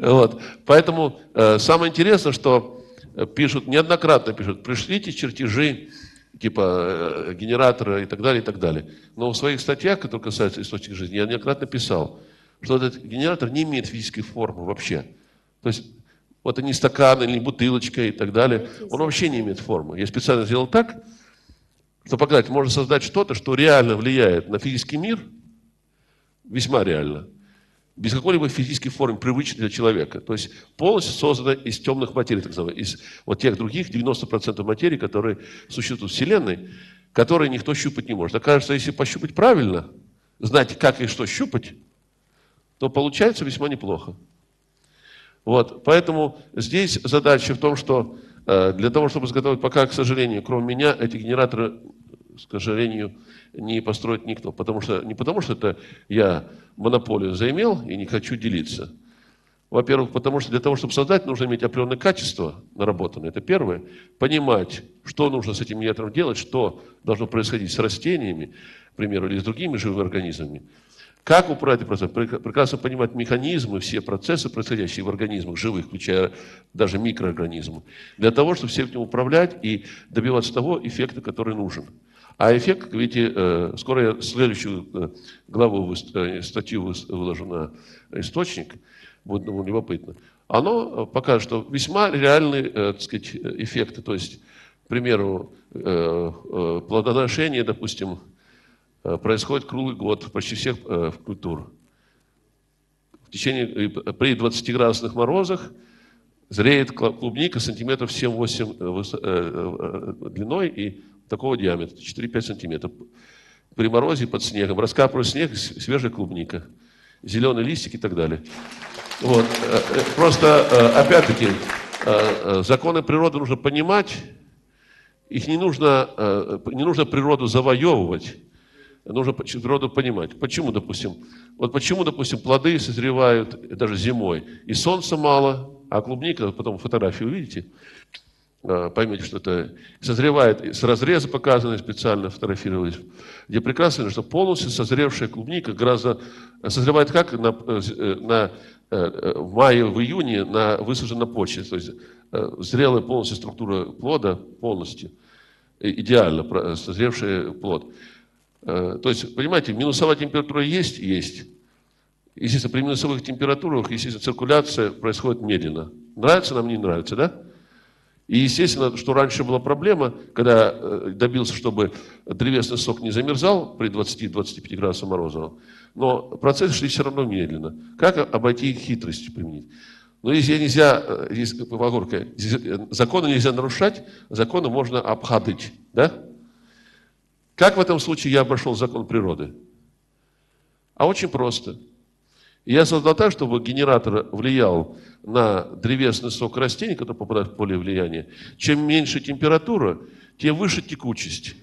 Вот. Поэтому самое интересное, что пишут, неоднократно пишут, пришлите чертежи типа генератора и так далее, и так далее. Но в своих статьях, которые касаются источника жизни, я неоднократно писал, что этот генератор не имеет физической формы вообще. То есть вот это не стакан или не бутылочка и так далее. Он вообще не имеет формы. Я специально сделал так, что показать, можно создать что-то, что реально влияет на физический мир, весьма реально, без какой-либо физической формы, привычной для человека. То есть полностью создано из темных материй, так называемых, из вот тех других 90% материй, которые существуют в Вселенной, которые никто щупать не может. Окажется, если пощупать правильно, знать, как и что щупать, то получается весьма неплохо. Вот. Поэтому здесь задача в том, что для того, чтобы изготовить, пока, к сожалению, кроме меня, эти генераторы, к сожалению, не построит никто. Не потому что это я монополию заимел и не хочу делиться. Во-первых, потому что для того, чтобы создать, нужно иметь определенное качество наработанное. Это первое. Понимать, что нужно с этим генератором делать, что должно происходить с растениями, к примеру, или с другими живыми организмами. Как управлять процессом? Прекрасно понимать механизмы, все процессы, происходящие в организмах живых, включая даже микроорганизмы, для того, чтобы всем этим управлять и добиваться того эффекта, который нужен. А эффект, как видите, скоро я следующую главу, статью выложу на источник, будет любопытно. Оно покажет, что весьма реальные, так сказать, эффекты. То есть, к примеру, плодоношение, допустим, происходит круглый год почти всех культур. При 20-градусных морозах зреет клубника сантиметров 7-8 длиной и такого диаметра, 4-5 сантиметров. При морозе под снегом раскапывают снег, свежая клубника, зеленые листики и так далее. Вот. Просто, опять-таки, законы природы нужно понимать, их не нужно природу завоевывать, нужно природу понимать. Почему, допустим, плоды созревают даже зимой, и солнца мало, а клубника, потом фотографии увидите, поймете, что это созревает, с разреза показано, специально фотографировались, где прекрасно, что полностью созревшая клубника созревает как в мае, в июне на высаженной почве, то есть зрелая полностью структура плода, полностью, идеально созревший плод. То есть, понимаете, минусовая температура есть. Естественно, при минусовых температурах, естественно, циркуляция происходит медленно. Нравится нам, не нравится, да? И, естественно, что раньше была проблема, когда добился, чтобы древесный сок не замерзал при 20-25 градусах мороза, но процессы шли все равно медленно. Как обойти их хитрость применить? Но если законы нельзя нарушать, законы можно обходить, да? Как в этом случае я обошел закон природы? А очень просто. Я создал так, чтобы генератор влиял на древесный сок растений, который попадает в поле влияния. Чем меньше температура, тем выше текучесть.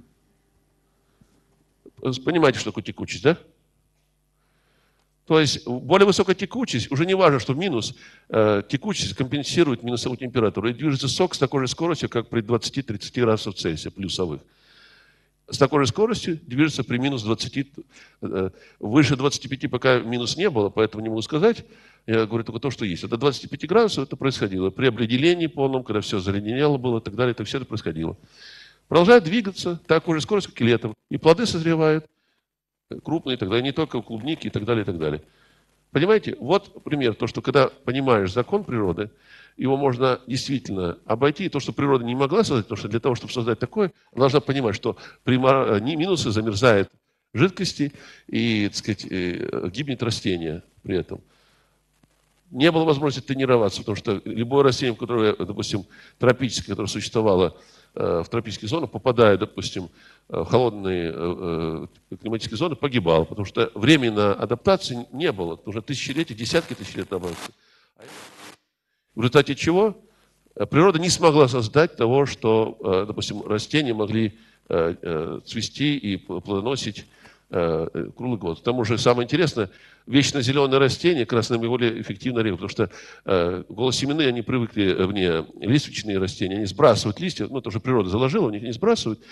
Понимаете, что такое текучесть, да? То есть более высокая текучесть, уже не важно, что минус, текучесть компенсирует минусовую температуру. И движется сок с такой же скоростью, как при 20-30 градусах Цельсия плюсовых. С такой же скоростью движется при минус 20, выше 25 пока минус не было, поэтому не могу сказать. Я говорю только то, что есть. Это 25 градусов это происходило. При обледенении полном, когда все заледенело было и так далее, это все это происходило. Продолжает двигаться, такой же скорость, как и летом. И плоды созревают, крупные и так далее, не только клубники и так далее, и так далее. Понимаете, вот пример, то, что когда понимаешь закон природы, его можно действительно обойти. То, что природа не могла создать, потому что для того, чтобы создать такое, она должна понимать, что при минусе замерзает жидкости и, так сказать, гибнет растение при этом. Не было возможности тренироваться, потому что любое растение, которое, допустим, тропическое, которое существовало в тропических зонах, попадая, допустим, в холодные климатические зоны, погибало, потому что времени на адаптацию не было. Уже тысячелетия, десятки тысяч лет адаптации. В результате чего природа не смогла создать того, что, допустим, растения могли цвести и плодоносить круглый год. К тому же, самое интересное, вечно зеленые растения как раз наиболее эффективно реагируют, потому что голосеменные, они привыкли, лиственничные растения, они сбрасывают листья, ну, это уже природа заложила, у них не сбрасывают,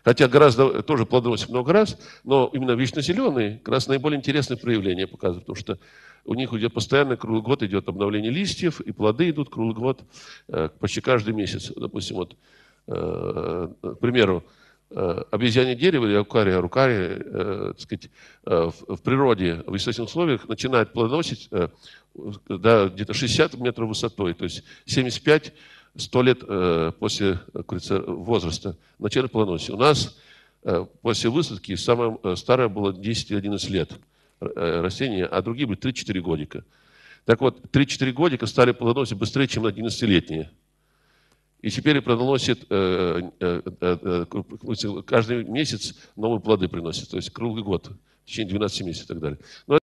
Хотя гораздо тоже плодоносит много раз, но именно вечно зеленые как раз наиболее интересные проявления показывают, потому что у них идет постоянно, круглый год идет обновление листьев, и плоды идут круглый год, почти каждый месяц. Допустим, вот, к примеру, обезьянье дерево или арукария, так сказать, в природе, в естественных условиях начинает плодоносить где-то 60 метров высотой, то есть 75-100 лет после, как говорится, возраста начинает плодоносить. У нас после высадки самое старое было 10-11 лет растения, а другие были 3-4 годика. Так вот, 3-4 годика стали плодоносить быстрее, чем 11-летние. И теперь плодоносит каждый месяц новые плоды приносит, то есть круглый год, в течение 12 месяцев и так далее. Но